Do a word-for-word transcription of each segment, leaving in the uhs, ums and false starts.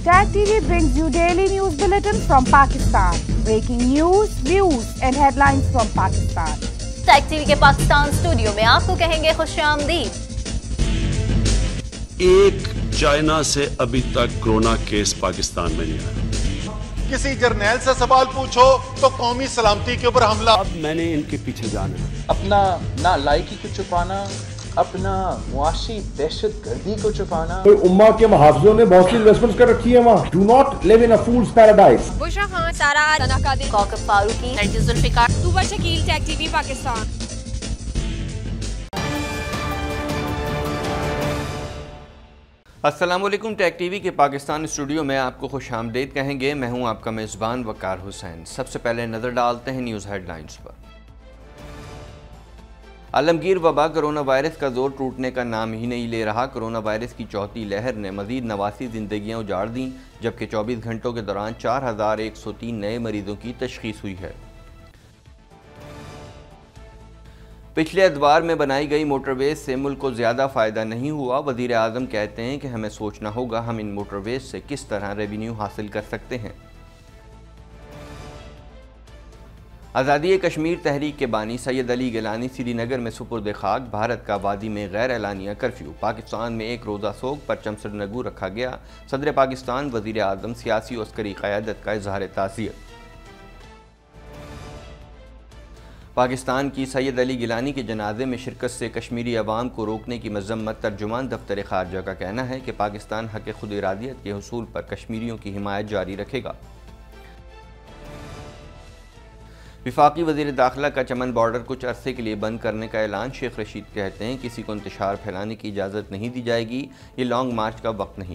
Tag T V brings you daily news bulletins from Pakistan. Breaking news, views and headlines from Pakistan. Tag T V کے Pakistan studio میں آپ کو کہیں گے خوش آمدید۔ ایک چائنا سے ابھی تک کورونا کیس پاکستان میں نہیں آیا۔ کسی جرنیل سے سوال پوچھو تو قومی سلامتی کے اوپر حملہ۔ اب میں نے ان کے پیچھے جانا ہے۔ اپنا نا لائکی کو چھپانا، اپنا معاشی دہشت گردی کو چھپانا۔ امہ کے محافظوں نے بہت سی انویسٹمنٹس کر رکھی ہیں وہاں۔ Do not live in a fool's paradise. Bushra Khan, Sara Sana Qadri, Kokab Farooqi, Nargis Zulfiqar, Tooba Shakeel, tag T V Pakistan. السلام علیکم، ٹیگ ٹی وی کے پاکستان اسٹوڈیو میں آپ کو خوش آمدید کہیں گے۔ میں ہوں آپ کا میزبان وقار حسین۔ سب سے پہلے نظر ڈالتے ہیں نیوز ہیڈ لائنز پر۔ عالمگیر وبا کرونا وائرس کا زور ٹوٹنے کا نام ہی نہیں لے رہا۔ کرونا وائرس کی چوتھی لہر نے مزید نواسی زندگیاں اجاڑ دیں، جبکہ چوبیس گھنٹوں کے دوران چار ہزار ایک سو تین نئے مریضوں کی تشخیص ہوئی ہے۔ پچھلے ادوار میں بنائی گئی موٹر ویز سے ملک کو زیادہ فائدہ نہیں ہوا۔ وزیر اعظم کہتے ہیں کہ ہمیں سوچنا ہوگا ہم ان موٹر ویز سے کس طرح ریونیو حاصل کر سکتے ہیں۔ آزادی کشمیر تحریک کے بانی سید علی گیلانی سری نگر میں سپرد خاک۔ بھارت کا وادی میں غیر اعلانیہ کرفیو۔ پاکستان میں ایک روزہ سوگ، پرچم سرنگو رکھا گیا۔ صدر پاکستان، وزیر اعظم، سیاسی و عسکری قیادت کا اظہار تعزیت۔ پاکستان کی سید علی گیلانی کے جنازے میں شرکت سے کشمیری عوام کو روکنے کی مذمت۔ ترجمان دفتر خارجہ کا کہنا ہے کہ پاکستان حق خود ارادیت کے حصول پر کشمیریوں کی حمایت جاری رکھے گا۔ وفاقی وزیر داخلہ کا چمن بارڈر کچھ عرصے کے لیے بند کرنے کا اعلان۔ شیخ رشید کہتے ہیں کسی کو انتشار پھیلانے کی اجازت نہیں دی جائے گی، یہ لانگ مارچ کا وقت نہیں۔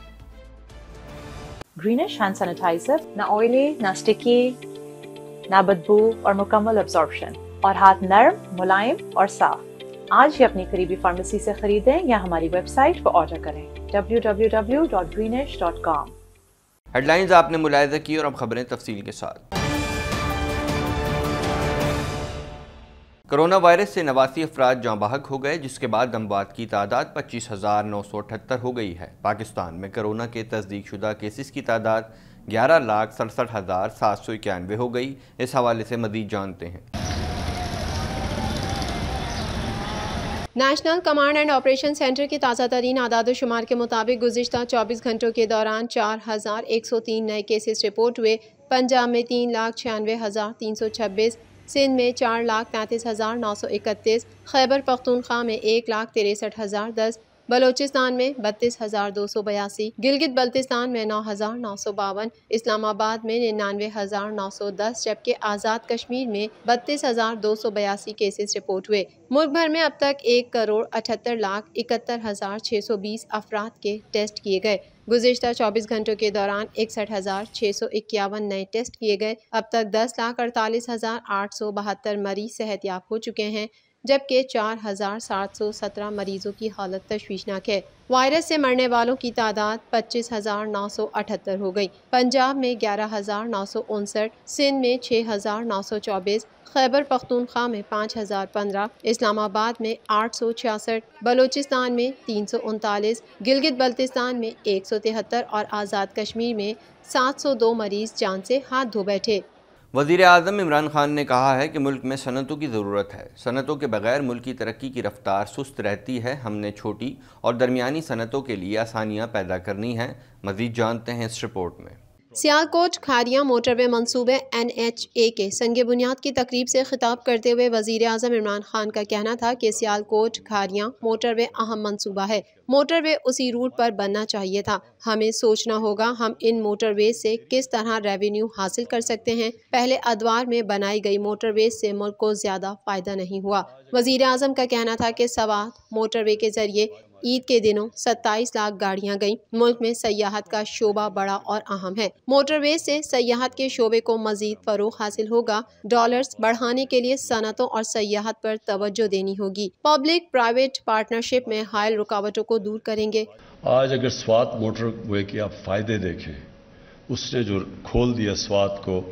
گرینش ہینڈ سینیٹائزر، نہ آئلی، نہ سٹکی، نہ بدبو اور مکمل ابزارپشن، اور ہاتھ نرم، ملائم اور صاف۔ آج ہی اپنی قریبی فارمیسی سے خریدیں یا ہماری ویب سائٹ پر آرڈر کریں W W W dot greenish dot com. Headlines آپ نے ملاحظہ کی اور اب خبریں تفصیل کے ساتھ۔ کرونا وائرس سے نواسی افراد جاں بحق ہو گئے، جس کے بعد اموات کی تعداد پچیس ہزار نو سو اٹھتر ہو گئی ہے۔ پاکستان میں کرونا کے تصدیق شدہ کیسز کی تعداد گیارہ لاکھ سڑسٹھ ہزار سات سو اکیانوے ہو گئی۔ اس حوالے سے مزید جانتے ہیں۔ National command and operation centre کے تازہ ترین اعداد و شمار کے مطابق گزشتہ چوبیس گھنٹوں کے دوران چار ہزار ایک سو تین نئے کیسز رپورٹ ہوئے۔ پنجاب میں تین لاکھ چھیانوے ہزار تین سو چھبیس، سندھ میں چار لاکھ پینتیس ہزار نو سو اکتیس، خیبر پختونخوا میں ایک لاکھ تریسٹھ ہزار دس، بلوچستان میں بتیس ہزار دو سو بیاسی، گلگت بلتستان میں نو ہزار نو سو باون، اسلام آباد میں ننانوے ہزار نو سو دس، جبکہ آزاد کشمیر میں بتیس ہزار دو سو بیاسی کیسز رپورٹ ہوئے۔ ملک بھر میں اب تک ایک کروڑ اٹھہتر لاکھ اکہتر ہزار چھ سو بیس افراد کے ٹیسٹ کیے گئے۔ گزشتہ چوبیس گھنٹوں کے دوران اکسٹھ ہزار چھ سو اکیاون نئے ٹیسٹ کیے گئے۔ اب تک دس لاکھ اڑتالیس ہزار آٹھ سو بہتر مریض صحت یاب ہو چکے ہیں، جبکہ چار ہزار سات سو سترہ مریضوں کی حالت تشویشناک ہے۔ وائرس سے مرنے والوں کی تعداد پچیس ہزار نو سو اٹھہتر ہو گئی۔ پنجاب میں گیارہ ہزار نو سو انسٹھ، سندھ میں چھ ہزار نو سو چوبیس، خیبر پختونخوا میں پانچ ہزار پندرہ، اسلام آباد میں آٹھ سو چھیاسٹھ، بلوچستان میں تین سو انتالیس، گلگت بلتستان میں ایک سو تہتر اور آزاد کشمیر میں سات سو دو مریض جان سے ہاتھ دھو بیٹھے۔ وزیر اعظم عمران خان نے کہا ہے کہ ملک میں صنعتوں کی ضرورت ہے۔ صنعتوں کے بغیر ملک کی ترقی کی رفتار سست رہتی ہے۔ ہم نے چھوٹی اور درمیانی صنعتوں کے لیے آسانیاں پیدا کرنی ہیں۔ مزید جانتے ہیں اس رپورٹ میں۔ سیالکوٹ کھاریاں موٹر وے منصوبے این ایچ اے کے سنگ بنیاد کی تقریب سے خطاب کرتے ہوئے وزیر اعظم عمران خان کا کہنا تھا کہ سیالکوٹ کھاریاں موٹر وے اہم منصوبہ ہے۔ موٹر وے اسی روٹ پر بننا چاہیے تھا۔ ہمیں سوچنا ہوگا ہم ان موٹر ویز سے کس طرح ریونیو حاصل کر سکتے ہیں۔ پہلے ادوار میں بنائی گئی موٹر ویز سے ملک کو زیادہ فائدہ نہیں ہوا۔ وزیر اعظم کا کہنا تھا کہ سوات موٹر وے کے ذریعے عید کے دنوں ستائیس لاکھ گاڑیاں گئیں۔ ملک میں سیاحت کا شعبہ بڑا اور اہم ہے۔ موٹر ویز سے سیاحت کے شعبے کو مزید فروغ حاصل ہوگا۔ ڈالرز بڑھانے کے لیے صنعتوں اور سیاحت پر توجہ دینی ہوگی۔ پبلک پرائیویٹ پارٹنرشپ میں حائل رکاوٹوں کو دور کریں گے۔ آج اگر سوات موٹر وے کے آپ فائدے دیکھیں، اس نے جو کھول دیا سوات کو،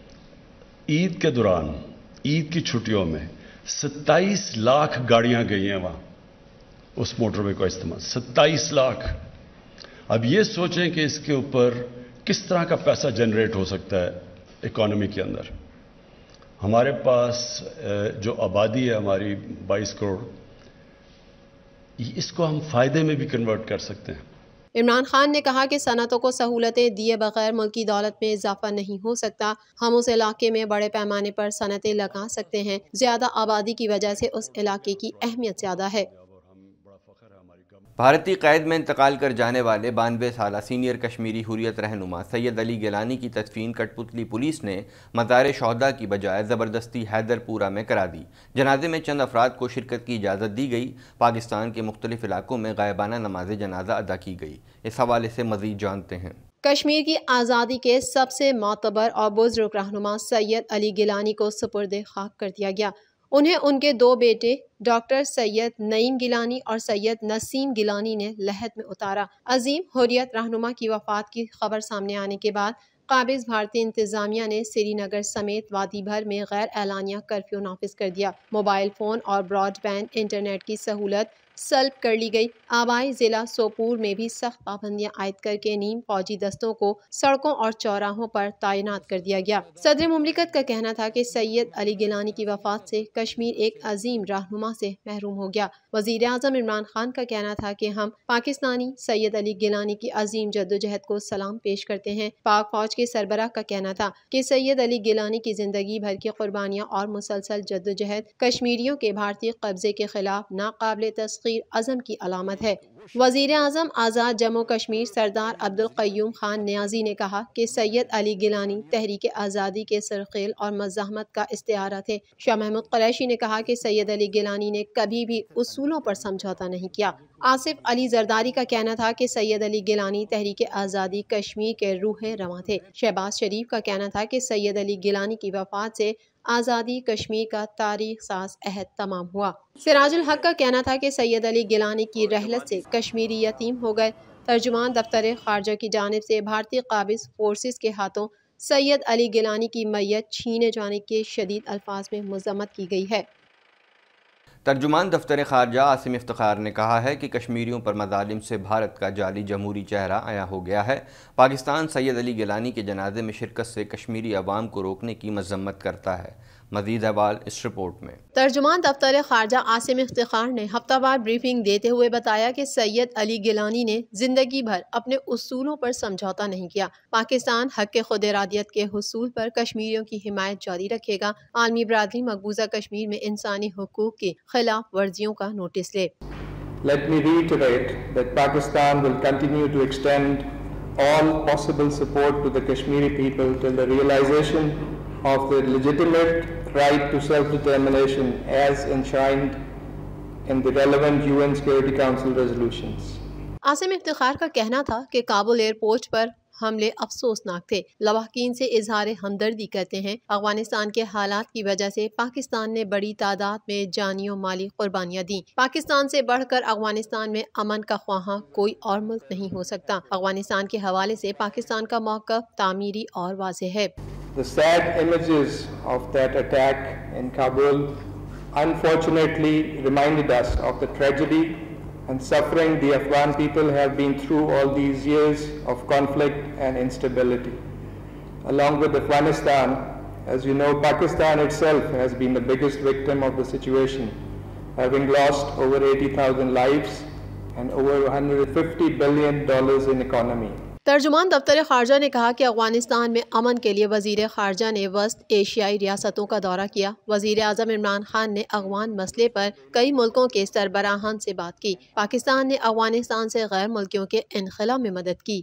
عید کے دوران، عید کی چھٹیوں میں ستائیس لاکھ گاڑیاں گئی ہیں وہاں، اس موٹر وے کا استعمال ستائیس لاکھ۔ اب یہ سوچیں کہ اس کے اوپر کس طرح کا پیسہ جنریٹ ہو سکتا ہے اکانومی کے اندر. ہمارے پاس جو آبادی ہے ہماری بائیس کروڑ, اس کو ہم فائدے میں بھی کنورٹ کر سکتے ہیں. عمران خان نے کہا کہ صنعتوں کو سہولتیں دیے بغیر ملکی دولت میں اضافہ نہیں ہو سکتا. ہم اس علاقے میں بڑے پیمانے پر صنعتیں لگا سکتے ہیں. زیادہ آبادی کی وجہ سے اس علاقے کی اہمیت زیادہ ہے. بھارتی قید میں انتقال کر جانے والے بانوے سالہ سینئر کشمیری حریت رہنما سید علی گیلانی کی تدفین کٹپتلی پولیس نے مزار شہداء کی بجائے زبردستی حیدر پورہ میں کرا دی. جنازے میں چند افراد کو شرکت کی اجازت دی گئی. پاکستان کے مختلف علاقوں میں غائبانہ نماز جنازہ ادا کی گئی. اس حوالے سے مزید جانتے ہیں. کشمیر کی آزادی کے سب سے معتبر اور بزرگ رہنما سید علی گیلانی کو سپرد خاک کر دیا گیا. انہیں ان کے دو بیٹے ڈاکٹر سید نعیم گیلانی اور سید نسیم گیلانی نے لحد میں اتارا. عظیم حریت رہنما کی وفات کی خبر سامنے آنے کے بعد قابض بھارتی انتظامیہ نے سری نگر سمیت وادی بھر میں غیر اعلانیہ کرفیو نافذ کر دیا. موبائل فون اور براڈ بینڈ انٹرنیٹ کی سہولت سلب کر لی گئی. آبائی ضلع سوپور میں بھی سخت پابندیاں عائد کر کے نیم فوجی دستوں کو سڑکوں اور چوراہوں پر تعینات کر دیا گیا. صدر مملکت کا کہنا تھا کہ سید علی گیلانی کی وفات سے کشمیر ایک عظیم رہنما سے محروم ہو گیا. وزیر اعظم عمران خان کا کہنا تھا کہ ہم پاکستانی سید علی گیلانی کی عظیم جدوجہد کو سلام پیش کرتے ہیں. پاک فوج کے سربراہ کا کہنا تھا کہ سید علی گیلانی کی زندگی بھر کی قربانیاں اور مسلسل جدوجہد کشمیریوں کے بھارتی قبضے کے خلاف ناقابل تسخیر عزم کی علامت ہے. وزیر اعظم آزاد جموں کشمیر سردار عبدالقیوم خان نیازی نے کہا کہ سید علی گیلانی تحریک آزادی کے سرخیل اور مزاحمت کا استعارہ تھے. شاہ محمود قریشی نے کہا کہ سید علی گیلانی نے کبھی بھی اصولوں پر سمجھوتا نہیں کیا. آصف علی زرداری کا کہنا تھا کہ سید علی گیلانی تحریک آزادی کشمیر کے روح رواں تھے. شہباز شریف کا کہنا تھا کہ سید علی گیلانی کی وفات سے آزادی کشمیر کا تاریخ ساز عہد تمام ہوا. سراج الحق کا کہنا تھا کہ سید علی گیلانی کی رحلت سے کشمیری یتیم ہو گئے. ترجمان دفتر خارجہ کی جانب سے بھارتی قابض فورسز کے ہاتھوں سید علی گیلانی کی میت چھینے جانے کے شدید الفاظ میں مذمت کی گئی ہے. ترجمان دفتر خارجہ عاصم افتخار نے کہا ہے کہ کشمیریوں پر مظالم سے بھارت کا جعلی جمہوری چہرہ عیاں ہو گیا ہے. پاکستان سید علی گیلانی کے جنازے میں شرکت سے کشمیری عوام کو روکنے کی مذمت کرتا ہے. مزید احوال اس رپورٹ میں. ترجمان دفتر خارجہ عاصم افتخار نے ہفتہ وار بریفنگ دیتے ہوئے بتایا کہ سید علی گیلانی نے زندگی بھر اپنے اصولوں پر سمجھوتا نہیں کیا. پاکستان حق خود ارادیت کے حصول پر کشمیریوں کی حمایت جاری رکھے گا. عالمی برادری مقبوضہ کشمیر میں انسانی حقوق کی خلاف ورزیوں کا نوٹس لے. Let me reiterate that Pakistan will continue to extend all possible support to the Kashmiri people till the realization of their legitimate right to self-determination as enshrined in the relevant U N Security Council resolutions. Asim Iftikhar کا کہنا تھا کہ Kabul airport پر حملے افسوسناک تھے. لواحقین سے اظہار ہمدردی کرتے ہیں. افغانستان کے حالات کی وجہ سے پاکستان نے بڑی تعداد میں جانی و مالی قربانیاں دیں. پاکستان سے بڑھ کر افغانستان میں امن کا خواہاں کوئی اور ملک نہیں ہو سکتا. افغانستان کے حوالے سے پاکستان کا موقف تعمیری اور واضح ہے. The sad images of that attack in Kabul unfortunately reminded us of the tragedy and suffering the Afghan people have been through all these years of conflict and instability. Along with Afghanistan, as you know, Pakistan itself has been the biggest victim of the situation, having lost over eighty thousand lives and over one hundred fifty billion dollars in economy. ترجمان دفتر خارجہ نے کہا کہ افغانستان میں امن کے لیے وزیر خارجہ نے وسط ایشیائی ریاستوں کا دورہ کیا. وزیر اعظم عمران خان نے افغان مسئلے پر کئی ملکوں کے سربراہان سے بات کی. پاکستان نے افغانستان سے غیر ملکیوں کے انخلا میں مدد کی.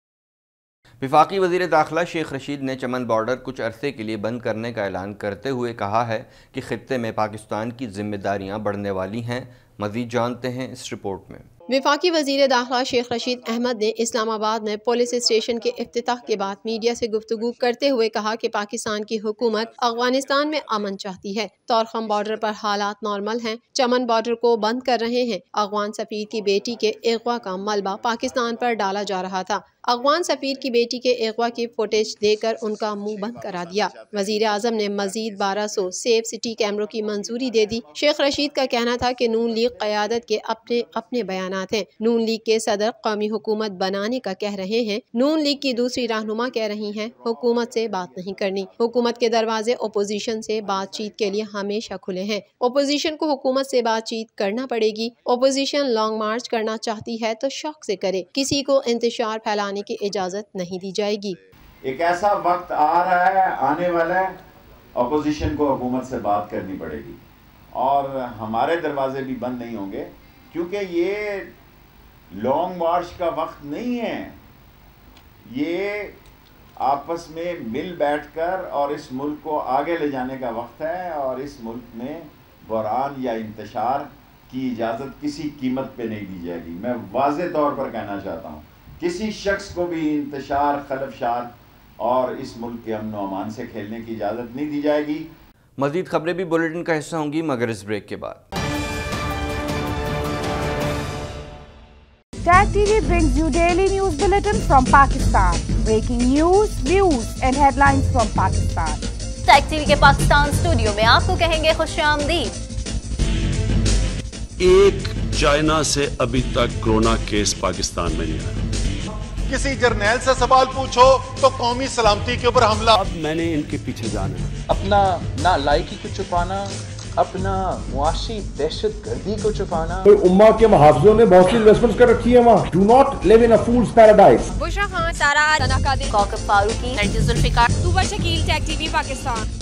وفاقی وزیر داخلہ شیخ رشید نے چمن بارڈر کچھ عرصے کے لیے بند کرنے کا اعلان کرتے ہوئے کہا ہے کہ خطے میں پاکستان کی ذمہ داریاں بڑھنے والی ہیں. مزید جانتے ہیں اس رپورٹ میں. وفاقی وزیر داخلہ شیخ رشید احمد نے اسلام آباد میں پولیس اسٹیشن کے افتتاح کے بعد میڈیا سے گفتگو کرتے ہوئے کہا کہ پاکستان کی حکومت افغانستان میں امن چاہتی ہے. طورخم بارڈر پر حالات نارمل ہیں. چمن بارڈر کو بند کر رہے ہیں. افغان سفیر کی بیٹی کے اغوا کا ملبہ پاکستان پر ڈالا جا رہا تھا. افغان سفیر کی بیٹی کے اغوا کی فوٹیج دے کر ان کا منہ بند کرا دیا۔ وزیر اعظم نے مزید بارہ سو سیف سٹی کیمروں کی منظوری دے دی۔ شیخ رشید کا کہنا تھا کہ نون لیگ قیادت کے اپنے اپنے بیانات ہیں۔ نون لیگ کے صدر قومی حکومت بنانے کا کہہ رہے ہیں، نون لیگ کی دوسری رہنما کہہ رہی ہیں حکومت سے بات نہیں کرنی۔ حکومت کے دروازے اپوزیشن سے بات چیت کے لیے ہمیشہ کھلے ہیں۔ اپوزیشن کو حکومت سے بات چیت کرنا پڑے گی۔ اپوزیشن لانگ مارچ کرنا چاہتی ہے تو شوق سے کرے، کسی کو انتشار پھیلانے کی اجازت نہیں دی جائے گی۔ ایک ایسا وقت آ رہا ہے، آنے والا ہے، اپوزیشن کو حکومت سے بات کرنی پڑے گی اور ہمارے دروازے بھی بند نہیں ہوں گے، کیونکہ یہ لانگ مارچ کا وقت نہیں ہے، یہ آپس میں مل بیٹھ کر اور اس ملک کو آگے لے جانے کا وقت ہے، اور اس ملک میں بحران یا انتشار کی اجازت کسی قیمت پہ نہیں دی جائے گی۔ میں واضح طور پر کہنا چاہتا ہوں، کسی شخص کو بھی انتشار، خلفشار اور اس ملک کے امن و امان سے کھیلنے کی اجازت نہیں دی جائے گی۔ مزید خبریں بھی بلیٹن کا حصہ ہوں گی مگر اس بریک کے بعد۔ Tag T V brings you daily news bulletin from Pakistan. Breaking news, views and headlines from Pakistan. Tag T V کے پاکستان اسٹوڈیو میں آپ کو کہیں گے خوش آمدید۔ ایک چائنا سے ابھی تک کورونا کیس پاکستان میں نہیں آیا۔ کسی جرنیل سے سوال پوچھو تو قومی سلامتی کے اوپر حملہ۔ اب میں نے ان کے پیچھے جانا ہے۔ اپنا نا لائکی کو چھپانا، اپنا معاشی دہشت گردی کو چھپانا۔ امہ کے محافظوں نے بہت سی انویسٹمنٹس کر رکھی ہے وہاں۔ Do not live in a fool's paradise. Bushra Khan, Sara, Sana Qadri, Kokab Farooqi, Nargis Zulfiqar, Tooba Shakeel, tag T V Pakistan.